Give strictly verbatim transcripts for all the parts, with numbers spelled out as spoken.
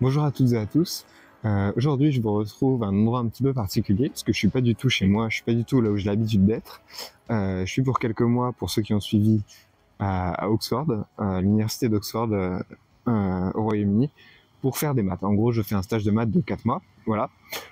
Bonjour à toutes et à tous. Euh, Aujourd'hui, je vous retrouve à un endroit un petit peu particulier parce que je suis pas du tout chez moi, je suis pas du tout là où j'ai l'habitude d'être. Euh, je suis pour quelques mois, pour ceux qui ont suivi, à, à Oxford, à l'université d'Oxford euh, euh, au Royaume-Uni, pour faire des maths. En gros, je fais un stage de maths de quatre mois. Voilà.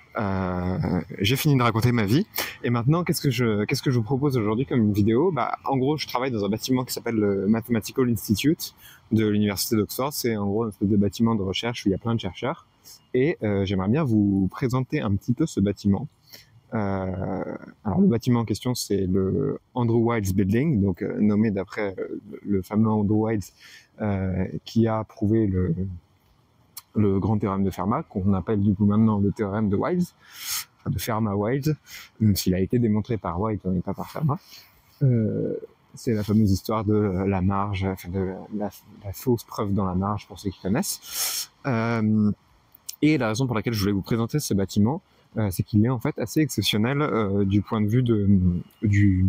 Euh, j'ai fini de raconter ma vie et maintenant qu'est-ce que je qu'est-ce que je vous propose aujourd'hui comme une vidéo. Bah en gros je travaille dans un bâtiment qui s'appelle le Mathematical Institute de l'université d'Oxford. C'est en gros un espèce de bâtiment de recherche où il y a plein de chercheurs et euh, j'aimerais bien vous présenter un petit peu ce bâtiment. Euh, alors le bâtiment en question c'est le Andrew Wiles Building, donc euh, nommé d'après euh, le fameux Andrew Wiles euh, qui a prouvé le le grand théorème de Fermat, qu'on appelle du coup maintenant le théorème de Wiles, enfin de Fermat-Wiles, même s'il a été démontré par White et pas par Fermat. Euh, c'est la fameuse histoire de la marge, enfin de la, la fausse preuve dans la marge pour ceux qui connaissent. Euh, et la raison pour laquelle je voulais vous présenter ce bâtiment, euh, c'est qu'il est en fait assez exceptionnel euh, du point de vue de, du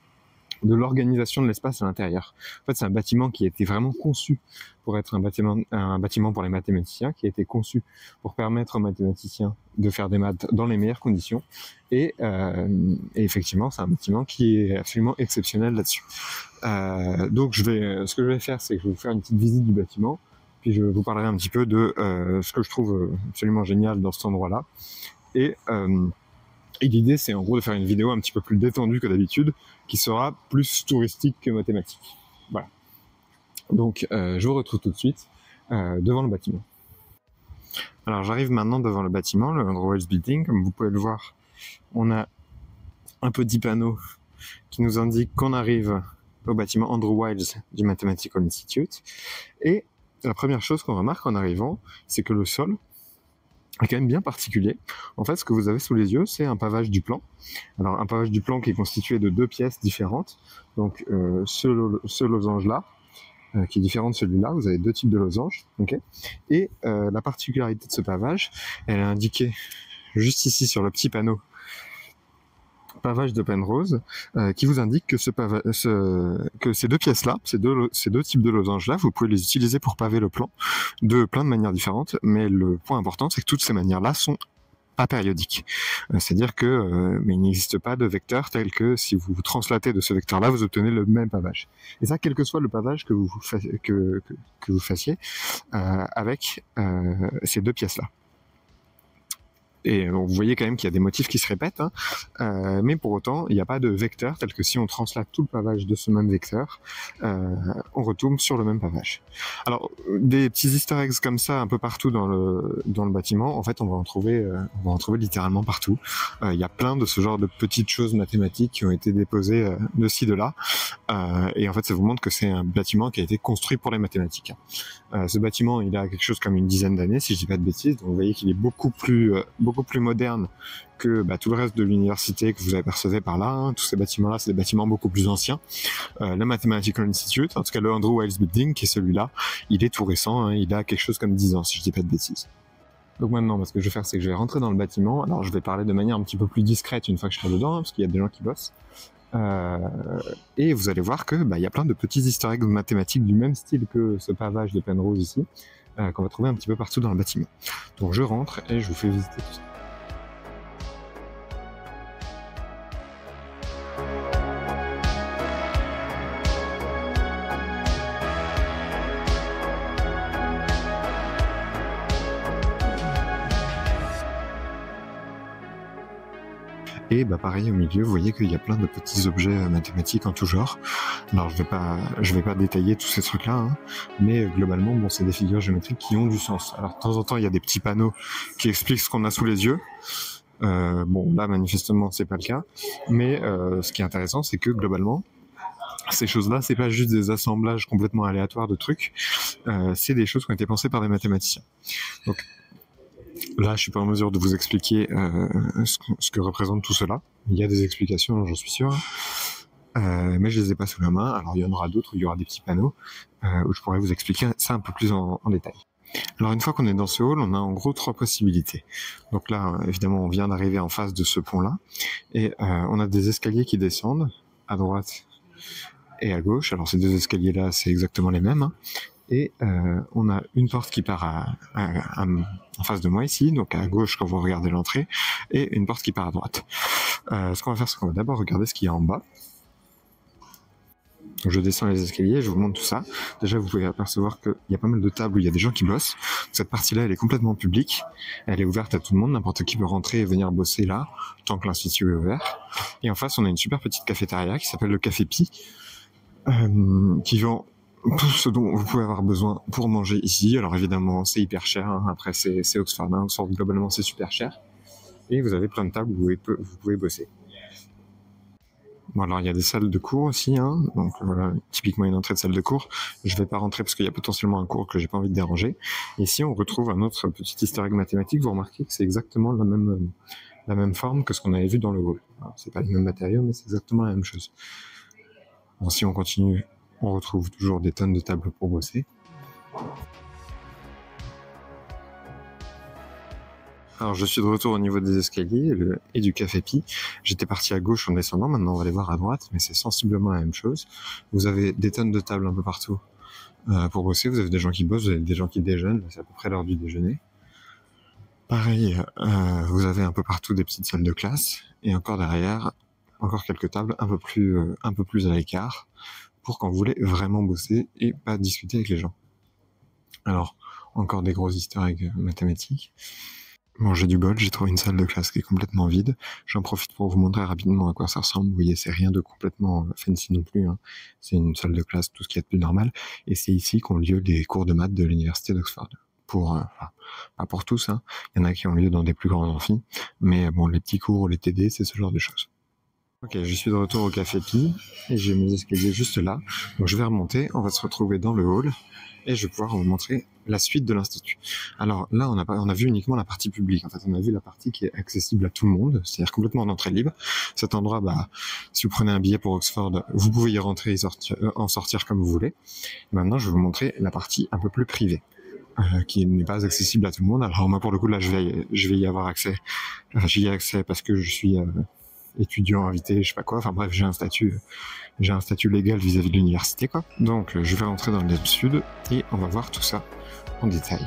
de l'organisation de l'espace à l'intérieur. En fait, c'est un bâtiment qui a été vraiment conçu pour être un bâtiment, un bâtiment pour les mathématiciens, qui a été conçu pour permettre aux mathématiciens de faire des maths dans les meilleures conditions. Et, euh, et effectivement, c'est un bâtiment qui est absolument exceptionnel là-dessus. Euh, donc, je vais, ce que je vais faire, c'est que je vais vous faire une petite visite du bâtiment, puis je vous parlerai un petit peu de euh, ce que je trouve absolument génial dans cet endroit-là. Et euh, Et l'idée, c'est en gros de faire une vidéo un petit peu plus détendue que d'habitude, qui sera plus touristique que mathématique. Voilà. Donc, euh, je vous retrouve tout de suite euh, devant le bâtiment. Alors, j'arrive maintenant devant le bâtiment, le Andrew Wiles Building. Comme vous pouvez le voir, on a un petit panneau qui nous indique qu'on arrive au bâtiment Andrew Wiles du Mathematical Institute. Et la première chose qu'on remarque en arrivant, c'est que le sol est quand même bien particulier. En fait, ce que vous avez sous les yeux, c'est un pavage du plan. Alors, un pavage du plan qui est constitué de deux pièces différentes. Donc, euh, ce, ce losange-là, euh, qui est différent de celui-là, vous avez deux types de losanges. Okay. Et euh, la particularité de ce pavage, elle est indiquée juste ici sur le petit panneau pavage de Penrose, euh, qui vous indique que, ce pava- ce, que ces deux pièces-là, ces deux, ces deux types de losanges-là, vous pouvez les utiliser pour paver le plan de plein de manières différentes, mais le point important, c'est que toutes ces manières-là sont apériodiques. Euh, c'est-à-dire que euh, mais il n'existe pas de vecteur tel que si vous vous translatez de ce vecteur-là, vous obtenez le même pavage. Et ça, quel que soit le pavage que vous, fa- que, que, que vous fassiez euh, avec euh, ces deux pièces-là. Et donc, vous voyez quand même qu'il y a des motifs qui se répètent, hein, euh, mais pour autant, il n'y a pas de vecteur tel que si on translate tout le pavage de ce même vecteur, euh, on retombe sur le même pavage. Alors, des petits easter eggs comme ça un peu partout dans le dans le bâtiment, en fait, on va en trouver, euh, on va en trouver littéralement partout. Euh, il y a plein de ce genre de petites choses mathématiques qui ont été déposées euh, de ci de là, euh, et en fait, ça vous montre que c'est un bâtiment qui a été construit pour les mathématiques. Euh, ce bâtiment, il a quelque chose comme une dizaine d'années, si je dis pas de bêtises. Donc vous voyez qu'il est beaucoup plus, euh, beaucoup plus moderne que bah, tout le reste de l'université que vous apercevez par là. Hein. Tous ces bâtiments-là, c'est des bâtiments beaucoup plus anciens. Euh, le Mathematical Institute, en tout cas le Andrew Wiles Building, qui est celui-là, il est tout récent. Hein. Il a quelque chose comme dix ans, si je dis pas de bêtises. Donc maintenant, ce que je vais faire, c'est que je vais rentrer dans le bâtiment. Alors je vais parler de manière un petit peu plus discrète une fois que je serai dedans, hein, parce qu'il y a des gens qui bossent. Euh, et vous allez voir que bah, y a plein de petits easter eggs mathématiques du même style que ce pavage de Penrose ici, euh, qu'on va trouver un petit peu partout dans le bâtiment. Donc je rentre et je vous fais visiter tout ça. Et bah pareil au milieu, vous voyez qu'il y a plein de petits objets mathématiques en tout genre. Alors je vais pas, je vais pas détailler tous ces trucs-là, hein, mais globalement, bon, c'est des figures géométriques qui ont du sens. Alors de temps en temps, il y a des petits panneaux qui expliquent ce qu'on a sous les yeux. Euh, bon, là manifestement, c'est pas le cas. Mais euh, ce qui est intéressant, c'est que globalement, ces choses-là, c'est pas juste des assemblages complètement aléatoires de trucs. Euh, c'est des choses qui ont été pensées par des mathématiciens. Donc là, je suis pas en mesure de vous expliquer euh, ce, que, ce que représente tout cela. Il y a des explications, j'en suis sûr, euh, mais je les ai pas sous la main. Alors il y en aura d'autres où il y aura des petits panneaux euh, où je pourrais vous expliquer ça un peu plus en, en détail. Alors une fois qu'on est dans ce hall, on a en gros trois possibilités. Donc là, évidemment, on vient d'arriver en face de ce pont-là, et euh, on a des escaliers qui descendent à droite et à gauche. Alors ces deux escaliers-là, c'est exactement les mêmes, hein. Et euh, on a une porte qui part à, à, à, en face de moi ici, donc à gauche quand vous regardez l'entrée, et une porte qui part à droite. Euh, ce qu'on va faire, c'est qu'on va d'abord regarder ce qu'il y a en bas. Je descends les escaliers, je vous montre tout ça. Déjà, vous pouvez apercevoir qu'il y a pas mal de tables où il y a des gens qui bossent. Cette partie-là, elle est complètement publique. Elle est ouverte à tout le monde. N'importe qui peut rentrer et venir bosser là, tant que l'institut est ouvert. Et en face, on a une super petite cafétéria qui s'appelle le Café Pi, euh, qui vend tout ce dont vous pouvez avoir besoin pour manger ici. Alors évidemment, c'est hyper cher. Hein. Après, c'est, c'est Oxford. Hein. Oxford, globalement, c'est super cher. Et vous avez plein de tables où vous pouvez, vous pouvez bosser. Bon, alors il y a des salles de cours aussi, hein. Donc voilà, typiquement une entrée de salle de cours. Je vais pas rentrer parce qu'il y a potentiellement un cours que j'ai pas envie de déranger. Ici, on retrouve un autre petit easter egg mathématique. Vous remarquez que c'est exactement la même la même forme que ce qu'on avait vu dans le hall. Alors, c'est pas les mêmes matériaux, mais c'est exactement la même chose. Bon, si on continue, on retrouve toujours des tonnes de tables pour bosser. Alors je suis de retour au niveau des escaliers le, et du Café Pi. J'étais parti à gauche en descendant, maintenant on va aller voir à droite, mais c'est sensiblement la même chose. Vous avez des tonnes de tables un peu partout euh, pour bosser, vous avez des gens qui bossent, vous avez des gens qui déjeunent, c'est à peu près l'heure du déjeuner. Pareil, euh, vous avez un peu partout des petites salles de classe, et encore derrière, encore quelques tables un peu plus, euh, un peu plus à l'écart, pour quand vous voulez vraiment bosser et pas discuter avec les gens. Alors, encore des gros easter eggs mathématiques. Bon, j'ai du bol, j'ai trouvé une salle de classe qui est complètement vide. J'en profite pour vous montrer rapidement à quoi ça ressemble. Vous voyez, c'est rien de complètement fancy non plus, hein. C'est une salle de classe, tout ce qui est de plus normal. Et c'est ici qu'ont lieu les cours de maths de l'université d'Oxford. Pour, euh, enfin, pas pour tous, hein. Il y en a qui ont lieu dans des plus grands amphis. Mais bon, les petits cours ou les T D, c'est ce genre de choses. Ok, je suis de retour au Café Pi et j'ai mes escaliers juste là. Donc je vais remonter, on va se retrouver dans le hall et je vais pouvoir vous montrer la suite de l'institut. Alors là, on a, pas, on a vu uniquement la partie publique. En fait, on a vu la partie qui est accessible à tout le monde, c'est-à-dire complètement en entrée libre. Cet endroit, bah, si vous prenez un billet pour Oxford, vous pouvez y rentrer et sortir, euh, en sortir comme vous voulez. Maintenant, je vais vous montrer la partie un peu plus privée. Euh, qui n'est pas accessible à tout le monde. Alors moi, pour le coup, là, je vais, je vais y avoir accès. Enfin, j'y ai accès parce que je suis euh, étudiant invité, je sais pas quoi. Enfin bref, j'ai un statut, j'ai un statut légal vis-à-vis de l'université, quoi. Donc, euh, je vais rentrer dans le lab sud et on va voir tout ça en détail.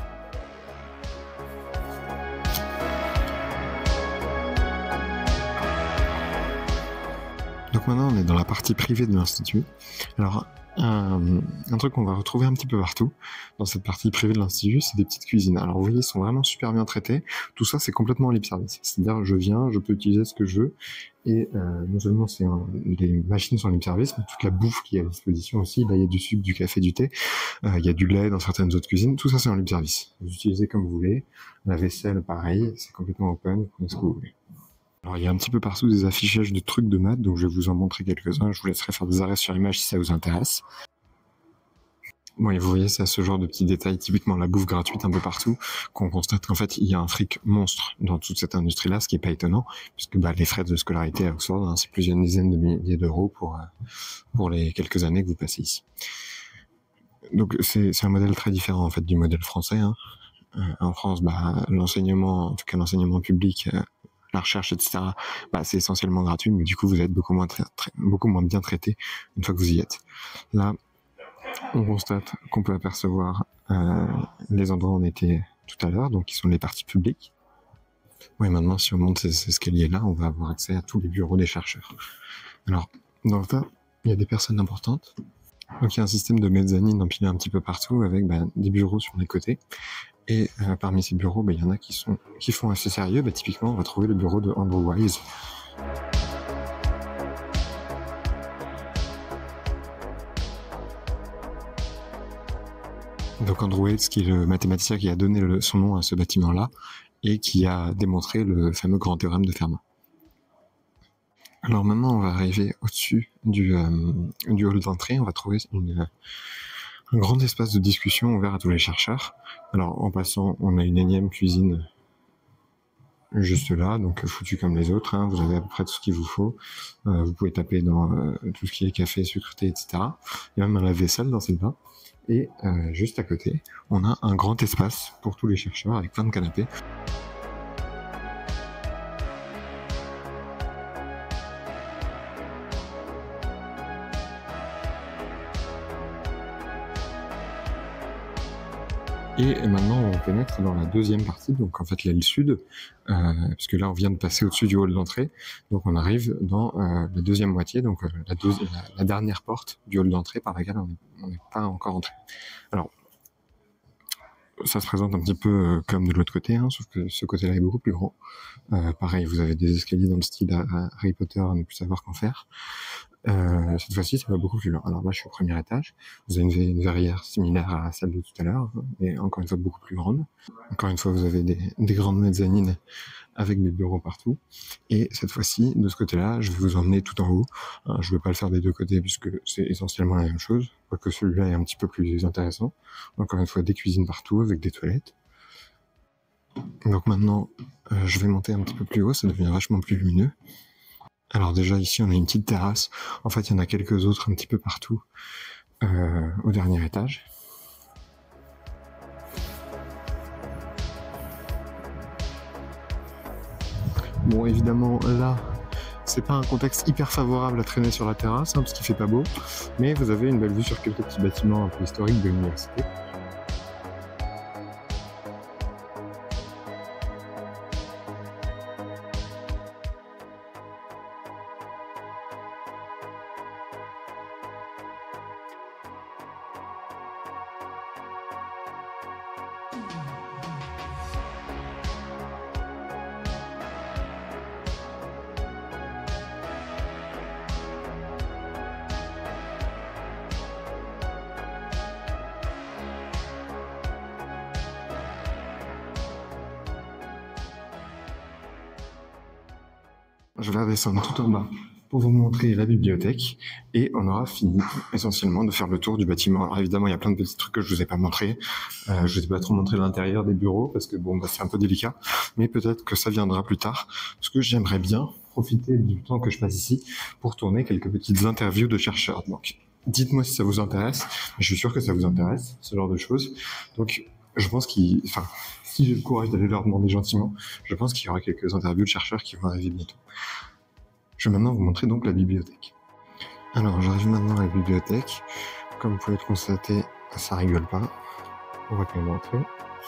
Donc maintenant, on est dans la partie privée de l'institut. Alors, un, un truc qu'on va retrouver un petit peu partout dans cette partie privée de l'institut, c'est des petites cuisines. Alors vous voyez, ils sont vraiment super bien traités. Tout ça, c'est complètement en libre service. C'est-à-dire, je viens, je peux utiliser ce que je veux. Et euh, non seulement c'est un, les machines sont en libre service, mais toute la bouffe qui est à disposition aussi. Là, il y a du sucre, du café, du thé. Euh, il y a du lait dans certaines autres cuisines. Tout ça, c'est en libre service. Vous utilisez comme vous voulez. La vaisselle, pareil, c'est complètement open. Vous prenez ce que vous voulez. Alors, il y a un petit peu partout des affichages de trucs de maths, donc je vais vous en montrer quelques-uns. Je vous laisserai faire des arrêts sur image si ça vous intéresse. Bon, et vous voyez, c'est ce genre de petits détails, typiquement la bouffe gratuite un peu partout, qu'on constate qu'en fait, il y a un fric monstre dans toute cette industrie-là, ce qui est pas étonnant, puisque bah, les frais de scolarité à Oxford, hein, c'est plusieurs dizaines de milliers d'euros pour, euh, pour les quelques années que vous passez ici. Donc, c'est, c'est un modèle très différent, en fait, du modèle français, hein. Euh, en France, bah, l'enseignement, en tout cas l'enseignement public, euh, la recherche, et cetera, bah, c'est essentiellement gratuit, mais du coup, vous êtes beaucoup moins, tra- tra- beaucoup moins bien traité une fois que vous y êtes. Là, on constate qu'on peut apercevoir euh, les endroits où on était tout à l'heure, donc qui sont les parties publiques. Oui, maintenant, si on monte ces, ces escaliers-là, on va avoir accès à tous les bureaux des chercheurs. Alors, dans le tas, il y a des personnes importantes. Donc, il y a un système de mezzanine empilé un petit peu partout avec bah, des bureaux sur les côtés. Et euh, parmi ces bureaux, bah, il y en a qui, sont, qui font assez sérieux. Bah, typiquement, on va trouver le bureau de Andrew Wise. Donc Andrew Wise, qui est le mathématicien qui a donné le, son nom à ce bâtiment-là et qui a démontré le fameux grand théorème de Fermat. Alors maintenant, on va arriver au-dessus du, euh, du hall d'entrée. On va trouver une, un grand espace de discussion ouvert à tous les chercheurs. Alors en passant, on a une énième cuisine juste là, donc foutu comme les autres, hein. Vous avez à peu près tout ce qu'il vous faut. Euh, vous pouvez taper dans euh, tout ce qui est café, sucre, thé, et cetera. Il y a même un lave-vaisselle dans celle-là. Et euh, juste à côté, on a un grand espace pour tous les chercheurs avec plein de canapés. Et maintenant, on pénètre dans la deuxième partie, donc en fait l'aile sud, euh, puisque là on vient de passer au-dessus du hall d'entrée, donc on arrive dans euh, la deuxième moitié, donc euh, la, deux, la, la dernière porte du hall d'entrée par laquelle on n'est pas encore entré. Alors, ça se présente un petit peu euh, comme de l'autre côté, hein, sauf que ce côté-là est beaucoup plus grand. Euh, pareil, vous avez des escaliers dans le style à, à Harry Potter à ne plus savoir qu'en faire. Euh, cette fois-ci, ça va beaucoup plus loin. Alors là, je suis au premier étage. Vous avez une, une verrière similaire à celle de tout à l'heure, mais encore une fois beaucoup plus grande. Encore une fois, vous avez des, des grandes mezzanines avec des bureaux partout. Et cette fois-ci, de ce côté-là, je vais vous emmener tout en haut. Alors, je ne vais pas le faire des deux côtés puisque c'est essentiellement la même chose, quoique celui-là est un petit peu plus intéressant. Encore une fois, des cuisines partout avec des toilettes. Donc maintenant, euh, je vais monter un petit peu plus haut, ça devient vachement plus lumineux. Alors déjà ici on a une petite terrasse, en fait il y en a quelques autres un petit peu partout euh, au dernier étage. Bon évidemment là c'est pas un contexte hyper favorable à traîner sur la terrasse hein, parce qu'il fait pas beau, mais vous avez une belle vue sur quelques petits bâtiments un peu historiques de l'université. Je vais redescendre tout en bas pour vous montrer la bibliothèque et on aura fini essentiellement de faire le tour du bâtiment. Alors évidemment il y a plein de petits trucs que je vous ai pas montré, euh, je vous ai pas trop montré l'intérieur des bureaux parce que bon bah, c'est un peu délicat, mais peut-être que ça viendra plus tard parce que j'aimerais bien profiter du temps que je passe ici pour tourner quelques petites interviews de chercheurs. Donc dites-moi si ça vous intéresse, je suis sûr que ça vous intéresse ce genre de choses. Donc je pense qu'il, enfin si j'ai le courage d'aller leur demander gentiment, je pense qu'il y aura quelques interviews de chercheurs qui vont arriver bientôt. Je vais maintenant vous montrer donc la bibliothèque. Alors j'arrive maintenant à la bibliothèque. Comme vous pouvez le constater, ça rigole pas. On va quand même entrer.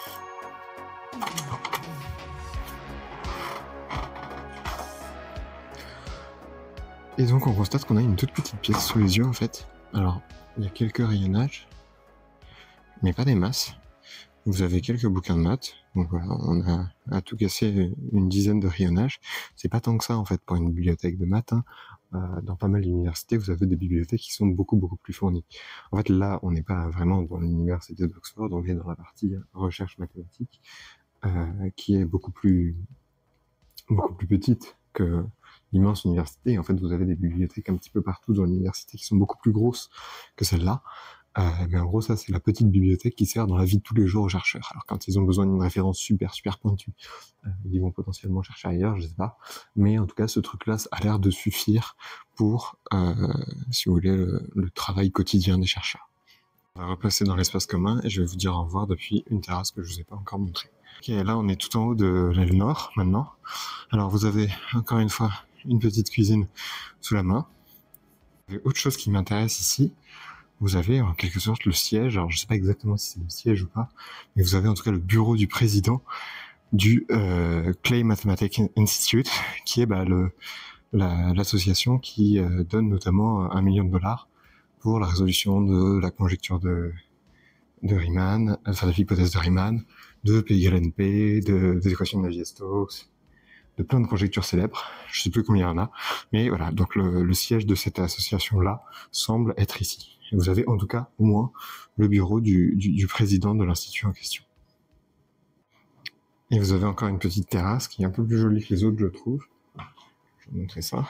Et donc on constate qu'on a une toute petite pièce sous les yeux en fait. Alors il y a quelques rayonnages, mais pas des masses. Vous avez quelques bouquins de maths, donc voilà, on a à tout casser une dizaine de rayonnages. C'est pas tant que ça en fait pour une bibliothèque de maths. Hein. Euh, dans pas mal d'universités, vous avez des bibliothèques qui sont beaucoup beaucoup plus fournies. En fait, là, on n'est pas vraiment dans l'université d'Oxford, on est dans la partie recherche mathématique, euh, qui est beaucoup plus beaucoup plus petite que l'immense université. En fait, vous avez des bibliothèques un petit peu partout dans l'université qui sont beaucoup plus grosses que celle-là. Euh, mais en gros, ça, c'est la petite bibliothèque qui sert dans la vie de tous les jours aux chercheurs. Alors, quand ils ont besoin d'une référence super, super pointue, euh, ils vont potentiellement chercher ailleurs, je sais pas. Mais en tout cas, ce truc-là ça a l'air de suffire pour, euh, si vous voulez, le, le travail quotidien des chercheurs. On va repasser dans l'espace commun et je vais vous dire au revoir depuis une terrasse que je vous ai pas encore montrée. Ok, là, on est tout en haut de l'aile nord, maintenant. Alors, vous avez, encore une fois, une petite cuisine sous la main. Et autre chose qui m'intéresse ici, vous avez en quelque sorte le siège, alors je sais pas exactement si c'est le siège ou pas, mais vous avez en tout cas le bureau du président du euh, Clay Mathematics Institute, qui est bah, le, la, l'association qui euh, donne notamment un million de dollars pour la résolution de la conjecture de, de Riemann, enfin de l'hypothèse de Riemann, de P égale N P, de, des équations de Navier-Stokes, de plein de conjectures célèbres, je sais plus combien il y en a, mais voilà, donc le, le siège de cette association-là semble être ici. Et vous avez en tout cas au moins le bureau du, du, du président de l'institut en question. Et vous avez encore une petite terrasse qui est un peu plus jolie que les autres, je trouve. Je vais vous montrer ça.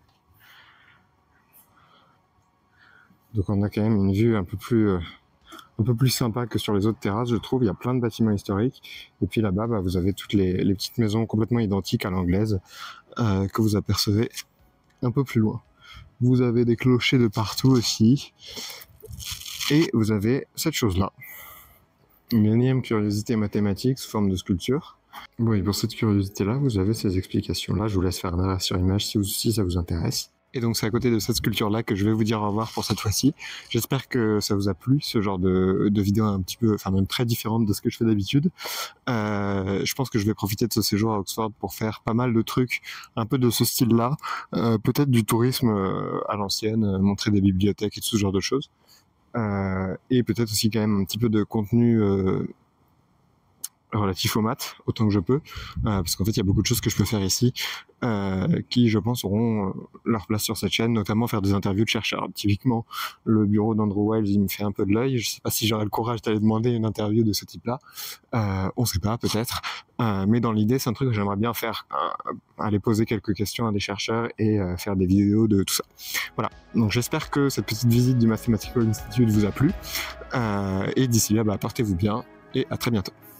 Donc on a quand même une vue un peu plus, euh, un peu plus sympa que sur les autres terrasses, je trouve. Il y a plein de bâtiments historiques. Et puis là-bas, bah, vous avez toutes les, les petites maisons complètement identiques à l'anglaise euh, que vous apercevez un peu plus loin. Vous avez des clochers de partout aussi. Et vous avez cette chose-là. Une énième curiosité mathématique sous forme de sculpture. Bon, et pour cette curiosité-là, vous avez ces explications-là. Je vous laisse faire un arrêt sur image si, vous, si ça vous intéresse. Et donc c'est à côté de cette sculpture-là que je vais vous dire au revoir pour cette fois-ci. J'espère que ça vous a plu, ce genre de, de vidéo un petit peu, enfin même très différente de ce que je fais d'habitude. Euh, je pense que je vais profiter de ce séjour à Oxford pour faire pas mal de trucs un peu de ce style-là. Euh, peut-être du tourisme euh, à l'ancienne, euh, montrer des bibliothèques et tout ce genre de choses. Euh, et peut-être aussi quand même un petit peu de contenu euh, relatif aux maths, autant que je peux, euh, parce qu'en fait il y a beaucoup de choses que je peux faire ici euh, qui je pense auront euh, leur place sur cette chaîne, notamment faire des interviews de chercheurs. Typiquement le bureau d'Andrew Wiles il me fait un peu de l'œil, je sais pas si j'aurai le courage d'aller demander une interview de ce type là, euh, on sait pas peut-être, euh, mais dans l'idée c'est un truc que j'aimerais bien faire, euh, aller poser quelques questions à des chercheurs et euh, faire des vidéos de tout ça. Voilà, donc j'espère que cette petite visite du Mathematical Institute vous a plu, euh, et d'ici là bah, portez-vous bien et à très bientôt.